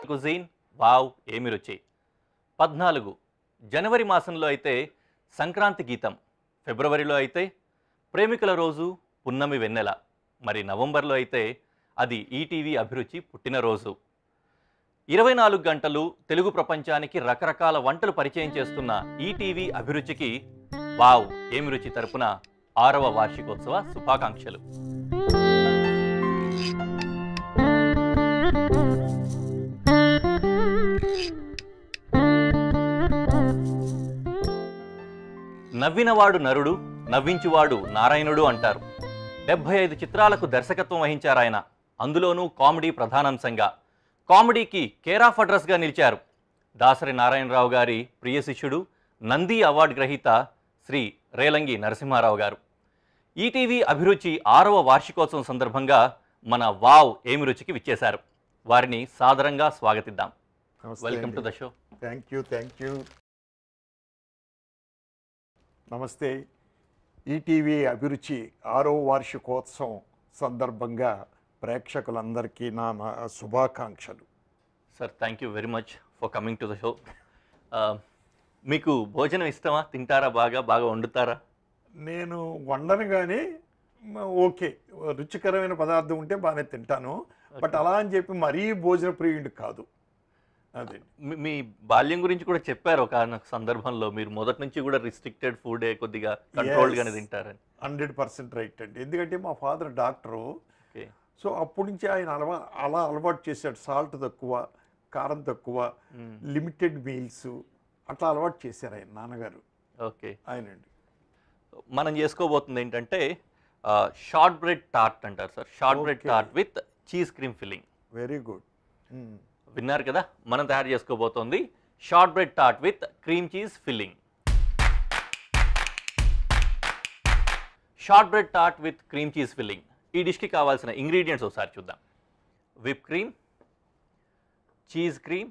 Cuisine wow ఏమి రుచి. 14 జనవరి మాసంలో అయితే సంక్రాంతి గీతం, ఫిబ్రవరిలో అయితే ప్రేమికుల రోజు పున్నమి వెన్నెల, మరి నవంబర్లో అయితే అది ఈటీవీ అభిరుచి పుట్టినరోజు. 24 గంటలు తెలుగు ప్రపంచానికి రకరకాల వంటలు పరిచయం చేస్తున్న ఈటీవీ అభిరుచికి వావ్ ఏమి రుచి తరపున 6వ వార్షికోత్సవ శుభాకాంక్షలు. నవ్వినవాడు నరుడు, నవ్వించువాడు నారాయణుడు అంటారు. 75 చిత్రాలకు దర్శకత్వం వహించారాయన. అందులోనూ కామెడీ ప్రధానాంశంగా. కామెడీకి కేర్ ఆఫ్ అడ్రస్గా నిలిచారు. దాసరి నారాయణరావు గారి ప్రియ శిష్యుడు, నంది అవార్డు గ్రహీత శ్రీ రేలంగి నరసింహారావు గారు. ఈటీవీ అభిరుచి 6వ వార్షికోత్సవం సందర్భంగా మన వావ్ ఏమి రుచికి విచ్చేశారు. వారిని సాదరంగా స్వాగతిద్దాం. Welcome to the show. Thank you. నమస్తే. ఈటీవీ అభిరుచి 6వ వార్షికోత్సవం సందర్భంగా ప్రేక్షకులందరికీ నా శుభాకాంక్షలు. Sir, thank you very much for coming to the show. మీకు భోజనం ఇష్టమా? తింటారా? బాగా వండుతారా? నేను వండను కానీ ఓకే, రుచికరమైన పదార్థం ఉంటే బాగానే తింటాను. బట్ అలా అని చెప్పి మరీ భోజన ప్రియుడు కాదు. అదే మీ బాల్యం గురించి కూడా చెప్పారు ఒక సందర్భంలో. మీరు మొదటి నుంచి కూడా రిస్ట్రిక్టెడ్ ఫుడ్ కొద్దిగా కంట్రోల్గానే తింటారని. 100% రైట్ అండి. ఎందుకంటే మా ఫాదర్ డాక్టరు. సో అప్పటి నుంచి ఆయన అలా అలవాటు చేశాడు. సాల్ట్ తక్కువ, కారం తక్కువ, లిమిటెడ్ మీల్స్ అట్లా అలవాటు చేశారు ఆయన నాన్నగారు. ఓకే, ఆయనండి. మనం చేసుకోబోతుంది ఏంటంటే షార్ట్ బ్రెడ్ టార్ట్ అంటారు sir. Shortbread tart with cheese cream filling. Very good. విన్నారు కదా, మనం తయారు చేసుకోబోతోంది shortbread tart with cream cheese filling. Shortbread tart with cream cheese filling. ఈ డిష్కి కావాల్సిన ఇంగ్రీడియంట్స్ ఒకసారి చూద్దాం. Whip cream, cheese cream,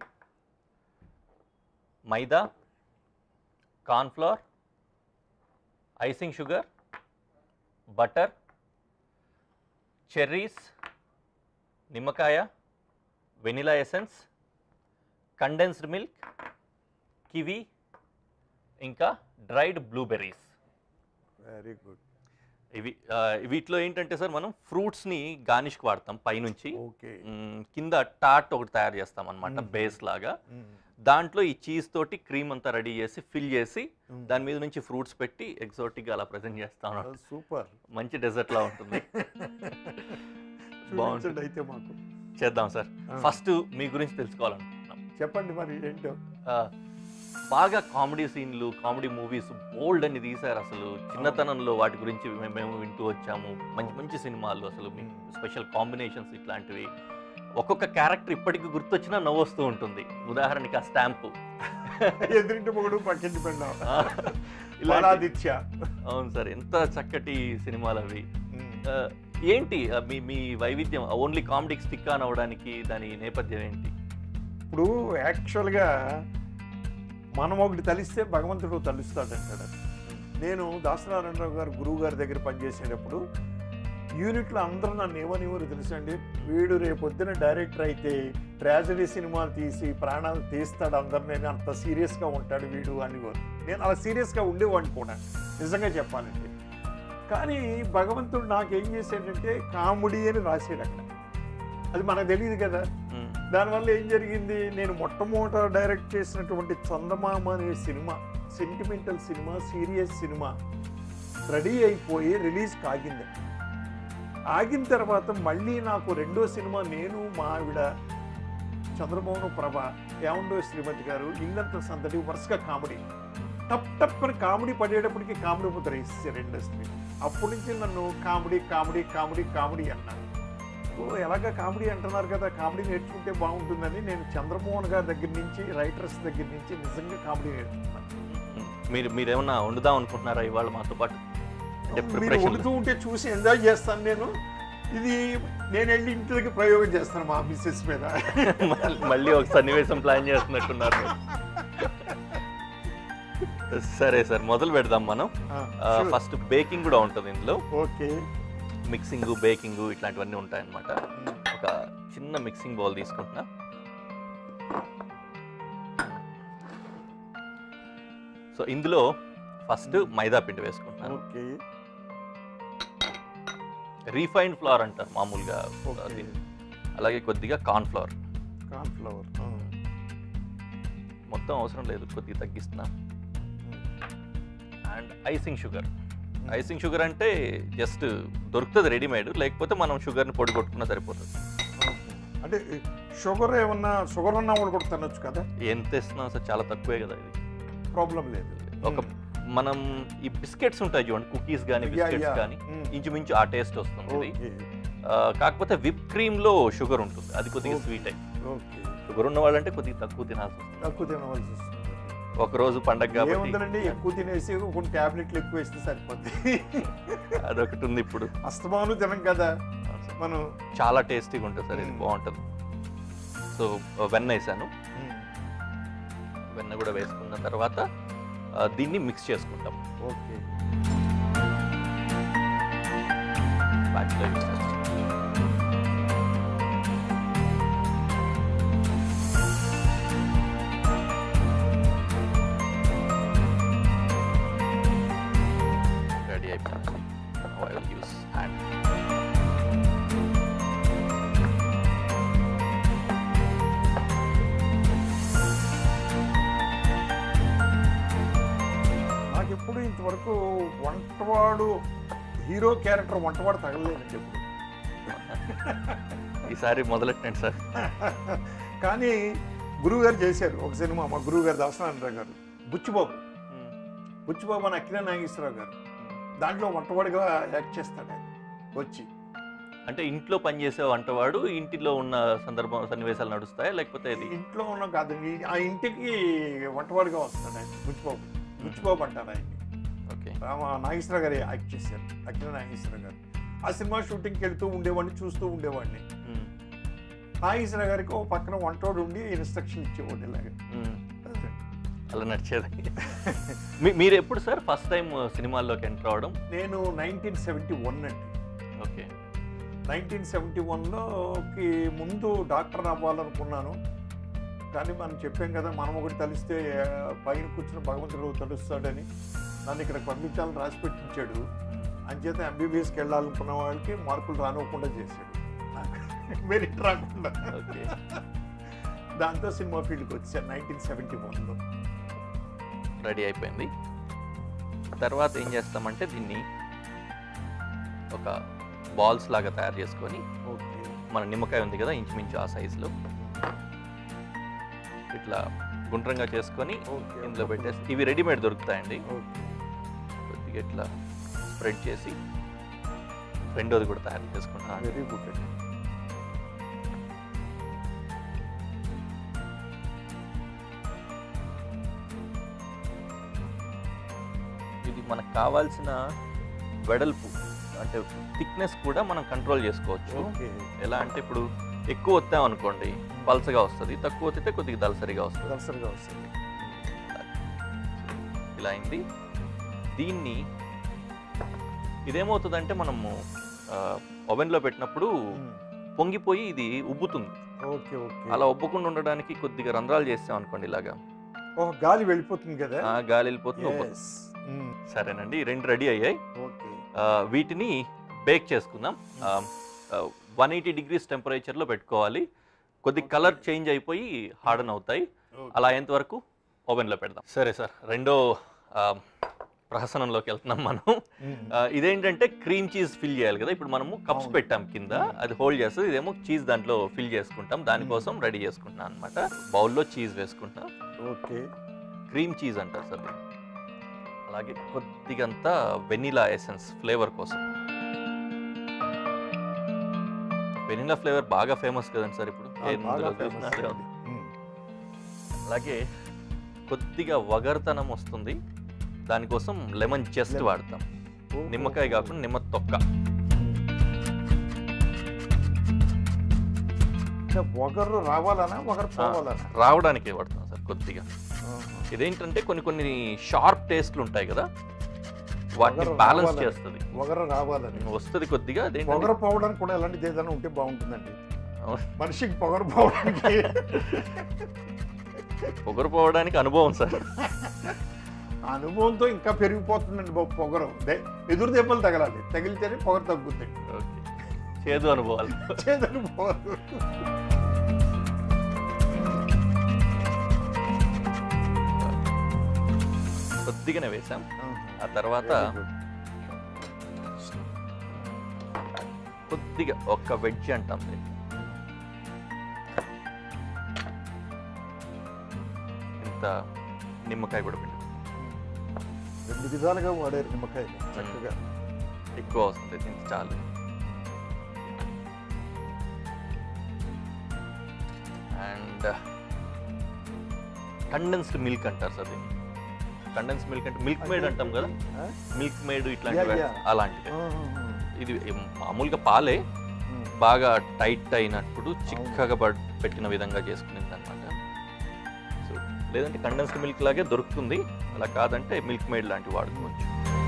maida, cornflour, icing sugar, butter, cherries, నిమ్మకాయ, vanilla essence, condensed milk, kiwi, ఇంకా డ్రైడ్ బ్లూబెర్రీస్. Very good. వీటిలో ఏంటంటే sir, మనం ఫ్రూట్స్ని గార్నిష్కి వాడతాం పైనుంచి. ఓకే. కింద టార్ట్ ఒకటి తయారు చేస్తాం అనమాట, బేస్ లాగా. దాంట్లో ఈ చీజ్ తోటి క్రీమ్ అంతా రెడీ చేసి ఫిల్ చేసి దాని మీద నుంచి ఫ్రూట్స్ పెట్టి ఎగ్జాటిక్గా అలా ప్రజెంట్ చేస్తాం. సూపర్, మంచి డెజర్ట్ లా ఉంటుంది. బాగుంటుంది. అయితే మాకు చేద్దాం సార్. ఫస్ట్ మీ గురించి తెలుసుకోవాలనుకుంటున్నాం. చెప్పండి మరి ఏంటో. బాగా కామెడీ సీన్లు, కామెడీ మూవీస్ బోల్డ్ అని తీశారు. అసలు చిన్నతనంలో వాటి గురించి మేము వింటూ వచ్చాము. మంచి మంచి సినిమాలు, అసలు మీ స్పెషల్ కాంబినేషన్స్ ఇట్లాంటివి. ఒక్కొక్క క్యారెక్టర్ ఇప్పటికీ గుర్తొచ్చినా నవ్వు వస్తూ ఉంటుంది. ఉదాహరణకి ఆ స్టాంపు, ఎదురింటి మొగుడు పక్కింటి పెళ్ళాం. అవును సార్, ఎంత చక్కటి సినిమాలు అవి. ఏంటి మీ వైవిధ్యం? ఓన్లీ కామెడీకి స్టిక్ ఆన్ అవ్వడానికి దాని నేపథ్యం ఏంటి? ఇప్పుడు యాక్చువల్గా మనం ఒకటి తలిస్తే భగవంతుడు తలుస్తాడంటాడు. నేను దాసనారాయణరావు గారు గురువు గారి దగ్గర పనిచేసేటప్పుడు యూనిట్లో అందరూ నన్ను ఏమనివ్వరు తెలుసండి, వీడు రేపొద్దున డైరెక్టర్ అయితే ట్రాజడీ సినిమాలు తీసి ప్రాణాలు తీస్తాడు అందరినీ, అంత సీరియస్గా ఉంటాడు వీడు అనేవారు. నేను అలా సీరియస్గా ఉండేవాడిని కూడా, నిజంగా చెప్పాలంటే. కానీ భగవంతుడు నాకేం చేశాడంటే కామెడీ అని రాసాడు అక్కడ. అది మనకు తెలియదు కదా. దానివల్ల ఏం జరిగింది, నేను మొట్టమొదట డైరెక్ట్ చేసినటువంటి చందమామ అనే cinema, sentimental cinema, serious cinema ready అయిపోయి రిలీజ్ ఆగింది. ఆగిన తర్వాత మళ్ళీ నాకు రెండో సినిమా, నేను మా ఆవిడ చంద్రమోహన్ ప్రభ, ఏమండో శ్రీమతి గారు, ఇల్లంత సందడి, వరుసగా కామెడీ, టప్ అని కామెడీ పడేటప్పటికి కామెడీ ముద్ర ఇస్తారు ఇండస్ట్రీ. అప్పటి నుంచి నన్ను కామెడీ కామెడీ కామెడీ కామెడీ అన్నారు. ఎలాగ కామెడీ అంటున్నారు కదా, కామెడీ నేర్చుకుంటే బాగుంటుందని నేను చంద్రమోహన్ గారి దగ్గర నుంచి, రైటర్స్ దగ్గర నుంచి నిజంగా కామెడీ నేర్చుకున్నాను. మీరేమన్నా వండుదాం అనుకుంటున్నారా ఇవాళ మాతో పాటు? మీరు వండుతూ ఉంటే చూసి ఎంజాయ్ చేస్తాను నేను. ఇది నేను వెళ్ళి ఇంటి దగ్గర ప్రయోగం చేస్తాను మా మిస్సెస్ మీద. మళ్ళీ ఒక సన్నివేశం ప్లాన్ చేస్తున్నట్టున్నారు. సరే సార్, మొదలు పెడదాం మనం. ఫస్ట్ బేకింగ్ కూడా ఉంటుంది ఇందులో. ఓకే. మిక్సింగ్, బేకింగ్ ఇట్లాంటివన్నీ ఉంటాయన్నమాట. ఒక చిన్న మిక్సింగ్ బౌల్ తీసుకుంటున్నా. సో ఇందులో ఫస్ట్ మైదా పిండి వేసుకుంటాను. ఓకే. రీఫైన్డ్ ఫ్లవర్ అంటారు మామూలుగా ఓకే. దీన్ని. అలాగే కొద్దిగా కార్న్ ఫ్లవర్. కార్న్ ఫ్లవర్ మొత్తం అవసరం లేదు, కొద్దిగా తగ్గిస్తున్నా. And icing sugar. Icing sugar అంటే జస్ట్ దొరుకుతుంది రెడీమేడ్, లేకపోతే మనం షుగర్ని పొడి కొట్టుకున్నా సరిపోతుంది. అంటే షుగర్ ఏమన్నా షుగర్ ఉన్న వాళ్ళు కూడా తినొచ్చు కదా? ఎంత ఇస్తున్నాం సార్, చాలా తక్కువే కదా ఇది, ప్రాబ్లం లేదు. ఒక మనం ఈ బిస్కెట్స్ ఉంటాయి చూడండి, కుకీస్ కానీ బిస్కెట్స్ కానీ ఇంచుమించు ఆ టేస్ట్ వస్తుంది ఇది. కాకపోతే విప్ క్రీమ్ లో షుగర్ ఉంటుంది, అది కొద్దిగా స్వీట్ అయి. షుగర్ ఉన్న వాళ్ళంటే కొద్దిగా తక్కువ తినాల్సి వస్తుంది, తక్కువ తినవలసి వస్తుంది. ఒక రోజు పండగ కాబట్టి ఎక్కువ తినేసి కొన్ని టాబ్లెట్లు ఎక్కువ వేస్తే సరిపోద్ది. అదొకటి ఉంది ఇప్పుడు. అస్తమాను తినం కదా మనం. చాలా టేస్టీగా ఉంటుంది సార్, ఇది బాగుంటుంది. సో వెన్న వేసాను, వెన్న కూడా వేసుకున్న తర్వాత దీన్ని మిక్స్ చేసుకుంటాం. ఓకే. రెడీ అయిపోయింది. I will use hand. ఎప్పుడు ఇంతవరకు వంటవాడు హీరో క్యారెక్టర్ వంటవాడు తగలలేదండి ఎప్పుడు. ఈసారి మొదలెట్టండి సార్. కానీ గురువుగారు చేశారు ఒక సినిమా, మా గురువుగారు దాసనారాయణరావు గారు, బుచ్చిబాబు అని అక్కినే నాగేశ్వరరావు గారు. దాంట్లో వంటవాడిగా యాక్ట్ చేస్తాడు ఆయన వచ్చి. అంటే ఇంట్లో పనిచేసే వంటవాడు ఇంటిలో ఉన్న సన్నివేశాలు నడుస్తాయా, లేకపోతే ఇంట్లో ఉన్న కాదండి, ఆ ఇంటికి వంటవాడిగా వస్తాడు ఆయన. బుచ్చిబాబు అంటారు ఆయన్ని. ఓకే. నాగేశ్వర గారు యాక్ట్ చేశారు, అక్కినే నాగేశ్వర గారు. ఆ సినిమా షూటింగ్కి వెళ్తూ ఉండేవాడిని, చూస్తూ ఉండేవాడిని. నాగేశ్వర గారికి ఒక పక్కన వంటోడు ఉండి ఇన్స్ట్రక్షన్ ఇచ్చేవాడు ఇలాగ. అలా నడిచేది. మీరు ఎప్పుడు సార్ ఫస్ట్ టైం సినిమాల్లోకి ఎంటర్ అవడం? నేను 1971 అండి. ఓకే. 1971లోకి ముందు డాక్టర్ అవ్వాలనుకున్నాను. కానీ మనం చెప్పాం కదా, మనం ఒకటి తలిస్తే పైన కూర్చున్న భగవంతుడు తలుస్తాడని. నన్ను ఇక్కడ పంపించాలని రాసి పెట్టించాడు. అంచేత ఎంబీబీఎస్కి వెళ్ళాలనుకున్న వాళ్ళకి మార్కులు రానివ్వకుండా చేశాడు, మెరిట్ రాకుండా. దాంతో సినిమా ఫీల్డ్కి వచ్చాను 1971లో. రెడీ అయిపోయింది. తర్వాత ఏం చేస్తామంటే దీన్ని ఒక బాల్స్ లాగా తయారు చేసుకొని, మన నిమ్మకాయ ఉంది కదా ఇంచుమించు ఆ సైజులో ఇట్లా గుండ్రంగా చేసుకొని ఇందులో పెట్టేసి, ఇవి రెడీమేడ్ దొరుకుతాయండి. కొద్దిగా ఇట్లా స్ప్రెడ్ చేసి రెండోది కూడా తయారు చేసుకుంటాను. వెరీ గుడ్ అండి. ఇది మనకు కావాల్సిన వెడల్పు అంటే థిక్నెస్ కూడా మనం కంట్రోల్ చేసుకోవచ్చు. ఎలా అంటే ఇప్పుడు ఎక్కువ వస్తాం అనుకోండి పల్సగా వస్తుంది, తక్కువ వస్తే కొద్దిగా దళసరిగా వస్తుంది. ఇలా అయింది. దీన్ని ఇదేమవుతుందంటే మనము ఓవెన్లో పెట్టినప్పుడు పొంగిపోయి ఇది ఉబ్బుతుంది. అలా ఉబ్బకుండా ఉండడానికి కొద్దిగా రంధ్రాలు చేస్తాం అనుకోండి ఇలాగా, గాలి వెళ్ళిపోతుంది కదా. గాలి వెళ్ళిపోతుంది. సరేనండి, రెండు రెడీ అయ్యాయి. వీటిని బేక్ చేసుకుందాం. 180 degrees టెంపరేచర్లో పెట్టుకోవాలి. కొద్ది కలర్ చేంజ్ అయిపోయి హార్డన్ అవుతాయి. అలా అయ్యేంత వరకు ఓవెన్లో పెడదాం. సరే సార్, రెండో ప్రహసనంలోకి వెళ్తున్నాం మనం. ఇదేంటంటే క్రీమ్ చీజ్ ఫిల్ చేయాలి కదా. ఇప్పుడు మనము కప్స్ పెట్టాం కింద, అది హోల్డ్ చేస్తుంది. ఇదేమో చీజ్ దాంట్లో ఫిల్ చేసుకుంటాం. దానికోసం రెడీ చేసుకుంటున్నాం అనమాట. బౌల్లో చీజ్ వేసుకుంటున్నాం. ఓకే. క్రీమ్ చీజ్ అంటారు సార్. అలాగే కొద్దిగంతా వెనిలా ఎసెన్స్ ఫ్లేవర్ కోసం. వెనిలా ఫ్లేవర్ బాగా ఫేమస్ కదండి సార్ ఇప్పుడు. అలాగే కొద్దిగా వగర్తనం వస్తుంది, దానికోసం లెమన్ జస్ట్ వాడతాం. నిమ్మకాయ కాకుండా నిమ్మ తొక్క. వగరు రావాలనా రావడానికి వాడతాం సార్ కొద్దిగా. ఇదేంటంటే కొన్ని షార్ప్ టేస్ట్లు ఉంటాయి కదా, వాటిని బ్యాలెన్స్ చేస్తుంది. వగరు రావాలని వస్తుంది కొద్దిగా. వగరు పోవడానికి కూడా ఎలాంటిది ఏదైనా ఉంటే బాగుంటుందండి. మనిషికి పొగరపోవడానికి పొగరపోవడానికి అనుభవం సార్. అనుభవంతో ఇంకా పెరిగిపోతుందండి బాబు పొగరు. ఎదురు దెబ్బలు తగలాలి, తగిలితేనే పొగరు తగ్గుతుంది. చేదు అనుభవాలు. చేదు అనుభవాలు. కొద్దిగానే వేసాం. ఆ తర్వాత కొద్దిగా ఒక్క వెజ్ అంటాం, ఇంత నిమ్మకాయ కూడా పెట్టాం. 2 విధాలుగా వాడారు నిమ్మకాయ, చక్కగా ఎక్కువ వస్తుంది దీనికి చాలు. అండ్ కండెన్స్డ్ మిల్క్ అంటారు సార్ దీన్ని. కండెన్స్ మిల్క్ అంటే మిల్క్ మేడ్ అంటాం కదా, మిల్క్ మేడ్ ఇట్లాంటివి అలాంటిది. ఇది మామూలుగా పాలే బాగా టైట్ అయినప్పుడు చిక్కగా పెట్టిన విధంగా చేసుకునేది అనమాట. సో లేదంటే కండెన్స్డ్ మిల్క్ లాగే దొరుకుతుంది, అలా కాదంటే మిల్క్ మేడ్ లాంటివి వాడుకోవచ్చు.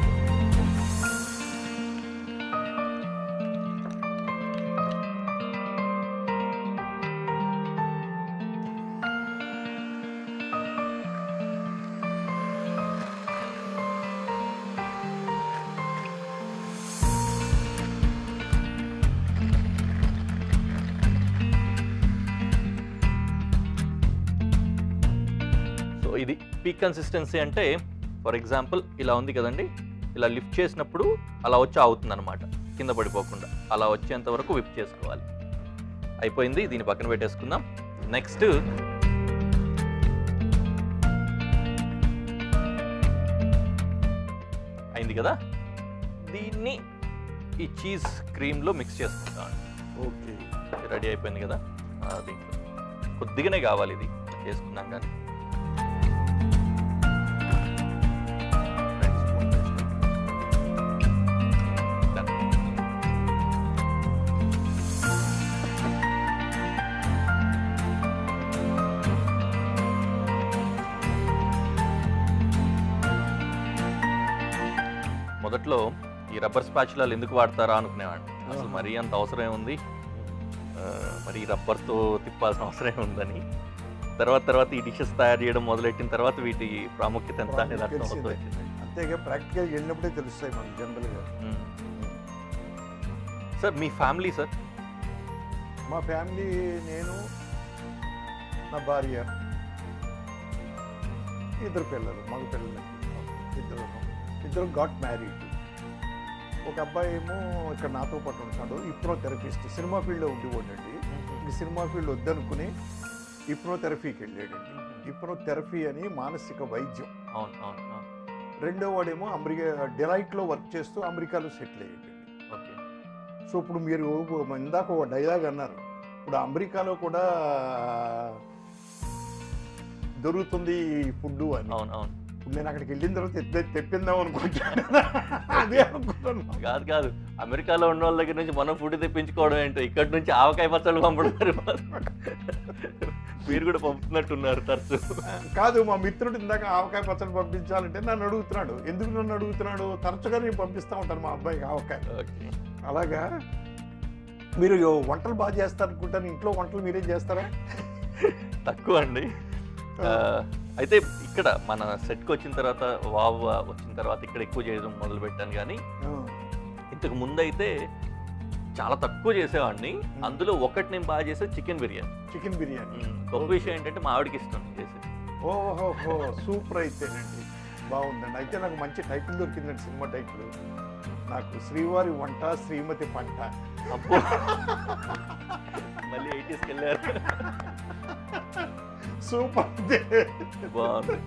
ఇది పీక్ కన్సిస్టెన్సీ అంటే ఫర్ ఎగ్జాంపుల్ ఇలా ఉంది కదండి, ఇలా లిఫ్ట్ చేసినప్పుడు అలా వచ్చి అవుతుంది అనమాట, కింద పడిపోకుండా అలా వచ్చేంత వరకు విప్ చేసుకోవాలి. అయిపోయింది, దీన్ని పక్కన పెట్టేసుకుందాం. నెక్స్ట్ అయింది కదా, దీన్ని ఈ చీజ్ క్రీమ్లో మిక్స్ చేసుకుంటాం. ఓకే, రెడీ అయిపోయింది కదా. దీంట్లో కొద్దిగానే కావాలి ఇది చేసుకున్నాం కానీ. మొదట్లో ఈ రబ్బర్ స్పాచులాలు ఎందుకు వాడతారా అనుకునేవాడిని. అసలు మరీ అంత అవసరం ఉంది, మరి రబ్బర్తో తిప్పాల్సిన అవసరం ఉందని. తర్వాత ఈ డిషెస్ తయారు చేయడం మొదలెట్టిన తర్వాత వీటి ప్రాముఖ్యత ఎంత అనేది అర్థం అవుతుంది. అంతేగా ప్రాక్టికల్గా వెళ్ళినప్పుడే తెలుస్తాయి మనకి జనరల్గా. సార్ మీ ఫ్యామిలీ సార్? మా ఫ్యామిలీ నేను, నా భార్య, 2 పిల్లలు, మగ పిల్లలకి ఇద్దరు గాట్ మ్యారీడ్. ఒక అబ్బాయి ఏమో ఇక్కడ నాతో పాటు ఉంటాడు, హిప్నోథెరపిస్ట్. సినిమా ఫీల్డ్లో ఉండిపోండి, ఇంక సినిమా ఫీల్డ్ వద్దనుకుని హిప్నోథెరపీకి వెళ్ళాడండి. హిప్నోథెరపీ అని మానసిక వైద్యం. రెండో వాడేమో డెలైట్లో వర్క్ చేస్తూ అమెరికాలో సెటిల్ అయ్యాడండి. ఓకే. సో ఇప్పుడు మీరు ఇందాక ఒక డైలాగ్ అన్నారు, ఇప్పుడు అమెరికాలో కూడా దొరుకుతుంది ఫుడ్ అని. అవును. నేను అక్కడికి వెళ్ళిన తర్వాత తెప్పిందాం అనుకుంటాను. అదే అనుకుంటాను. కాదు, అమెరికాలో ఉన్న వాళ్ళ దగ్గర నుంచి మనం ఫుడ్ తెప్పించుకోవడం ఏంటో, ఇక్కడ నుంచి ఆవకాయ పచ్చళ్ళు పంపుతున్నారు. మీరు కూడా పంపుతున్నట్టున్నారు తరచు. కాదు, మా మిత్రుడు ఇందాక ఆవకాయ పచ్చడి పంపించాలంటే నన్ను అడుగుతున్నాడు. ఎందుకు నన్ను అడుగుతున్నాడు? తరచుగా నేను పంపిస్తూ ఉంటాను మా అబ్బాయికి ఆవకాయ. అలాగా మీరు వంటలు బాగా చేస్తారనుకుంటాను. ఇంట్లో వంటలు మీరేం చేస్తారా? తక్కువ అండి. అయితే ఇక్కడ మన సెట్కి వచ్చిన తర్వాత, వావ్ వచ్చిన తర్వాత ఇక్కడ ఎక్కువ చేయడం మొదలు పెట్టాను. కానీ ఇంతకు ముందు అయితే చాలా తక్కువ చేసేవాడిని. అందులో ఒకటి నేను బాగా చేసేది చికెన్ బిర్యానీ. గొప్ప విషయం ఏంటంటే మా ఆవిడకి ఇష్టం చేసేది. ఓహో, సూపర్ అయితేనండి, బాగుందండి. అయితే నాకు మంచి టైటిల్ దొరికిందండి, సినిమా టైటిల్. నాకు శ్రీవారి వంట శ్రీమతి పంట. అబ్బో, మళ్ళీ 80s వెళ్ళారు. సూపర్, బాగుంది.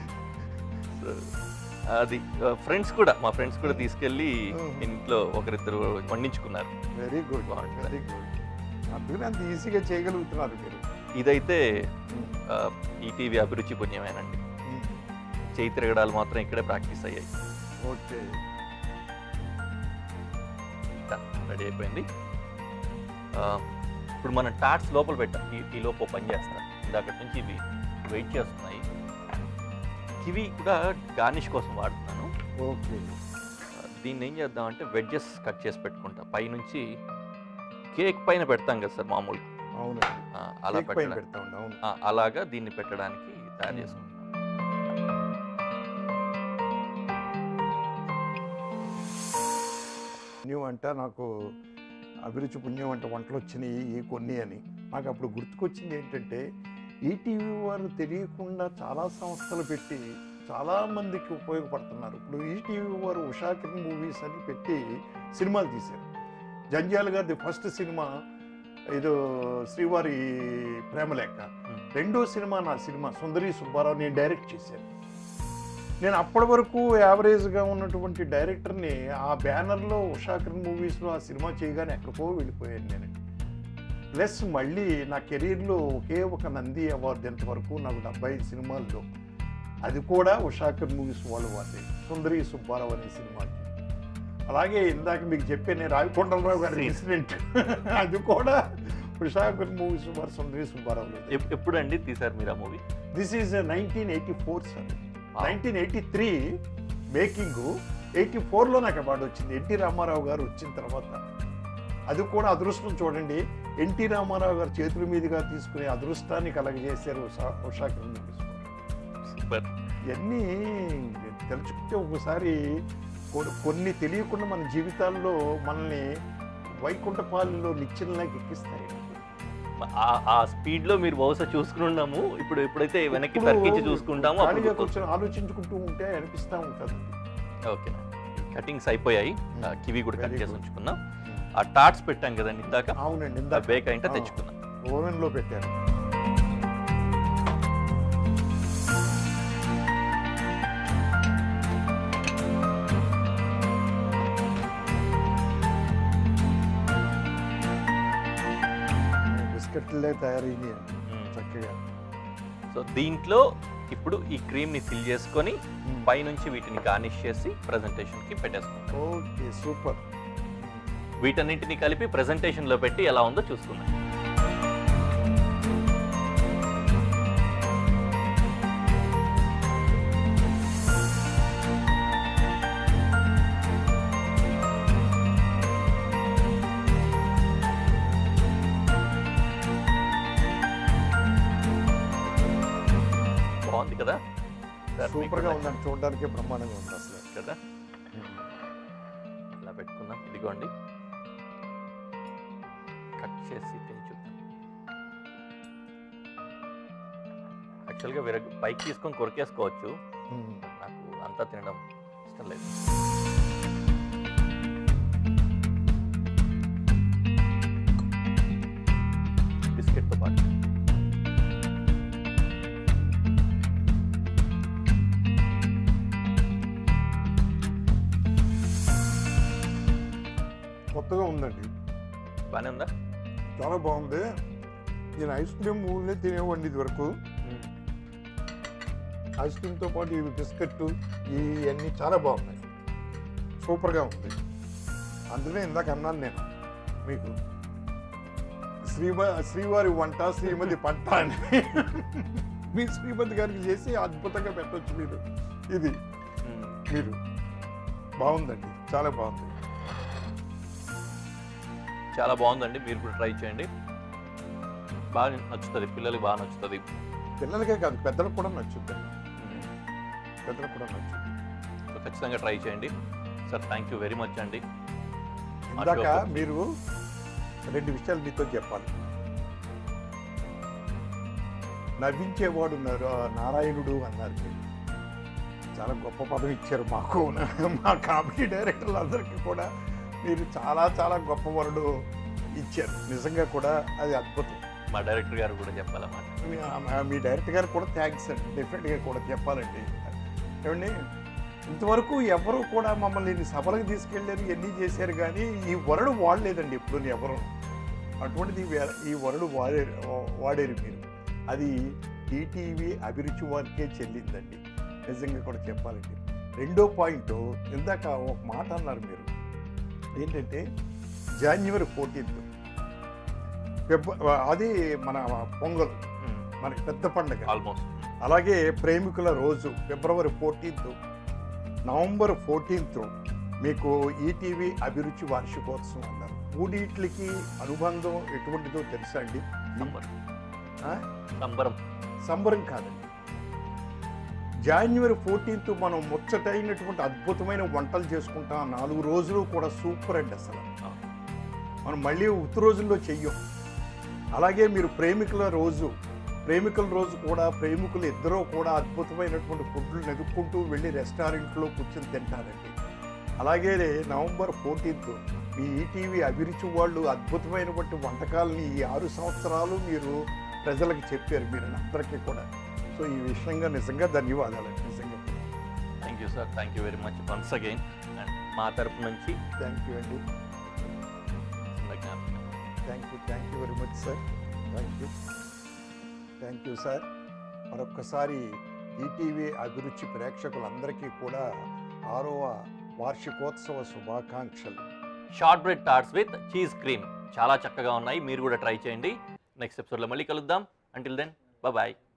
అది ఫ్రెండ్స్ కూడా, మా ఫ్రెండ్స్ కూడా తీసుకెళ్ళి ఇంట్లో ఒకరిద్దరు వండించుకున్నారు. Very good. అందుకని అంత ఈజీగా చేయగలుగుతున్నారు మీరు. ఇదైతే ఈటీవీ అభిరుచి పుణ్యమేనండి. చేయి తిరగడాలు మాత్రం ఇక్కడే ప్రాక్టీస్ అయ్యాయి. ఓకే, రెడీ అయిపోయింది. ఇప్పుడు మనం టాట్స్ లోపల పెట్టాం. ఈ లోపు పని చేస్తాం. ఇందాక నుంచి ఇవి వెయిట్ చేస్తున్నాయి. కివి కూడా గార్నిష్ కోసం వాడుతున్నాను. ఓకే. దీన్ని ఏం చేద్దామంటే వెడ్జెస్ కట్ చేసి పెట్టుకుంటా. పైనుంచి కేక్ పైన పెడతాం కదా సార్ మామూలుగా, అవునండి, అలా కేక్ పైన పెడతా ఉండే. అవును, అలాగా దీన్ని పెట్టడానికి తయారు చేసుకుంటాం. పుణ్యం అంట నాకు, అభిరుచి పుణ్యం అంటే వంటలు వచ్చినాయి కొన్ని అని నాకు అప్పుడు గుర్తుకొచ్చింది. ఏంటంటే ఈటీవీ వారు తెలియకుండా చాలా సంస్థలు పెట్టి చాలామందికి ఉపయోగపడుతున్నారు. ఇప్పుడు ఈటీవీ వారు ఉషా కిరణ్ మూవీస్ అని పెట్టి సినిమాలు తీశారు. జంజాల్ గారిది ఫస్ట్ సినిమా ఏదో శ్రీవారి ప్రేమలేఖ, రెండో సినిమా నా సినిమా సుందరి సుబ్బారావు నేను డైరెక్ట్ చేశాను. నేను అప్పటి వరకు యావరేజ్గా ఉన్నటువంటి డైరెక్టర్ని ఆ బ్యానర్లో ఉషా కిరణ్ మూవీస్లో ఆ సినిమా చేయగానే ఎక్కడికో వెళ్ళిపోయాను నేను. ప్లస్ మళ్ళీ నా కెరీర్లో ఒకే ఒక నంది అవార్డు ఎంతవరకు నాకు 75 సినిమాల్లో, అది కూడా ఉషా కిరణ్ మూవీస్ వాళ్ళు వాడే సుందరి సుబ్బారావు అనే సినిమాకి. అలాగే ఇందాక మీకు చెప్పాను రావికొండలరావు గారి ఇన్సిడెంట్, అది కూడా ఉషా కిరణ్ మూవీస్ వారు సుందరి సుబ్బారావు. ఎప్పుడండి తీశారు మీరు ఆ movie? This is 1984 sir. 1983 making, 84లో నాకు అవార్డు వచ్చింది ఎన్టీ రామారావు గారు వచ్చిన తర్వాత. అది కూడా అదృష్టం చూడండి, ఎన్టీ రామారావు గారు చేతుల మీదుగా తీసుకునే అదృష్టాన్ని కలగజేశారు ఉషా కిరణ్ మూవీస్. ఇవన్నీ తెలుసుకుంటే ఒకసారి కొన్ని తెలియకుండా మన జీవితాల్లో మనల్ని వైకుంఠపాలలో నిచ్చెనలాగా ఎక్కిస్తాయి. ఆ స్పీడ్ లో మీరు బహుశా చూసుకుని ఉన్నాము. ఇప్పుడు ఎప్పుడైతే వెనక్కి తగ్గించి చూసుకుంటామో కొంచెం ఆలోచించుకుంటూ ఉంటే అనిపిస్తూ ఉంటుంది. ఓకే, కటింగ్స్ అయిపోయాయి, కివి కూడా కట్ చేసి ఉంచుకుందాం. ఆ టాట్స్ పెట్టాం కదండి ఇందాక. అవునండి, ఇందాక బేక్ అయితే తెచ్చుకుందాం, ఓవెన్లో పెట్టాను. బిస్కెట్లే తయారైంది చక్కగా. సో దీంట్లో ఇప్పుడు ఈ క్రీమ్ ని ఫిల్ చేసుకొని పైనుంచి వీటిని గార్నిష్ చేసి ప్రెజెంటేషన్ కి పెట్టేసుకుంటాం. Okay, super. వీటన్నింటిని కలిపి ప్రెజెంటేషన్ లో పెట్టి ఎలా ఉందో చూసుకుందాం. బాగుంది కదా, సూపర్ గా ఉందండి, చూడడానికి బ్రహ్మాండంగా ఉంది అసలు కదా. ఇలా పెట్టుకుందాం. ఇదిగోండి, కట్ చేసి తిని చూద్దాం. యాక్చువల్గా వేరే పైకి తీసుకొని కొరికేసుకోవచ్చు, నాకు అంతా తినడం ఇష్టం లేదు. బిస్కెట్తో పాటు కొత్తగా ఉందండి, బాగానే ఉందా? చాలా బాగుంది. నేను ఐస్ క్రీమ్ ఊళ్ళే తినేవాడిని ఇది వరకు. ఐస్ క్రీమ్తో పాటు ఇవి బిస్కెట్ ఇవన్నీ చాలా బాగున్నాయి, సూపర్గా ఉంది. అందులో ఇందాక అన్నాను నేను మీకు, శ్రీవారి వంట శ్రీమతి పంట అని. మీ శ్రీమతి గారికి చేసి అద్భుతంగా పెట్టవచ్చు మీరు. ఇది మీరు బాగుందండి, చాలా బాగుంది, చాలా బాగుందండి. మీరు కూడా ట్రై చేయండి, బాగా నచ్చుతుంది, పిల్లలకి బాగా నచ్చుతుంది. పిల్లలకే కాదు పెద్దలకు కూడా నచ్చుద్ది, పెద్దలకు కూడా నచ్చుద్ది. సో ఖచ్చితంగా ట్రై చేయండి sir. Thank you very much అండి. ఇందాక మీరు 2 విషయాలు మీతో చెప్పాలి. నవ్వించేవాడు నారాయణుడు అన్నారు మీరు, చాలా గొప్ప పదం ఇచ్చారు మాకు, మా కామెడీ డైరెక్టర్లు అందరికీ కూడా మీరు చాలా చాలా గొప్ప వరుడు ఇచ్చారు. నిజంగా కూడా అది అద్భుతం. మా డైరెక్టర్ గారు కూడా చెప్పాలన్నమాట. మీ డైరెక్టర్ గారు కూడా థ్యాంక్స్ అండి, డెఫినెట్గా కూడా చెప్పాలండి. ఏమండి, ఇంతవరకు ఎవరు కూడా మమ్మల్ని సభలకు తీసుకెళ్ళారు, ఇవన్నీ చేశారు, కానీ ఈ వరుడు వాడలేదండి ఇప్పుడు ఎవరు. అటువంటిది ఈ వరుడు వాడారు మీరు. అది ఈటీవీ అభిరుచి వారికే చెల్లిందండి, నిజంగా కూడా చెప్పాలండి. రెండో పాయింట్, ఇందాక ఒక మాట అన్నారు మీరు, ఏంటంటే January 14th అది మన పొంగల్, మనకి పెద్ద పండుగ ఆల్మోస్ట్. అలాగే ప్రేమికుల రోజు February 14th, November 14th మీకు ఈటీవీ అభిరుచి వార్షికోత్సవం అన్నారు. మూడిట్లకి అనుబంధం ఎటువంటిదో తెలుసా అండి? సంబరం. ఆ? సంబరం. సంబరం కాదండి. జనవరి 14th మనం ముచ్చటైనటువంటి అద్భుతమైన వంటలు చేసుకుంటాం. 4 రోజులు కూడా సూపర్ అండి అసలు. మనం మళ్ళీ ఉత్తు రోజుల్లో చెయ్యం. అలాగే మీరు ప్రేమికుల రోజు కూడా ప్రేమికులు ఇద్దరూ కూడా అద్భుతమైనటువంటి ఫుడ్లు నెదుక్కుంటూ వెళ్ళి రెస్టారెంట్లో కూర్చొని తింటారండి. అలాగే నవంబర్ 14th మీ ఈటీవీ అభిరుచి వాళ్ళు అద్భుతమైనటువంటి వంటకాలని ఈ 6 సంవత్సరాలు మీరు ప్రజలకు చెప్పారు, మీరు అందరికీ కూడా. సో ఈ విషయంగా నిజంగా ధన్యవాదాలండి. నిజంగా thank you sir, thank you very much once again. And మా తరపు నుంచి థ్యాంక్ యూ అండి. Thank you very much sir. Thank you sir. మరొక్కసారి ఈటీవీ అభిరుచి ప్రేక్షకులందరికీ కూడా 6వ వార్షికోత్సవ శుభాకాంక్షలు. Shortbread tarts with cheese cream చాలా చక్కగా ఉన్నాయి, మీరు కూడా ట్రై చేయండి. నెక్స్ట్ ఎపిసోడ్లో మళ్ళీ కలుద్దాం. Until then bye.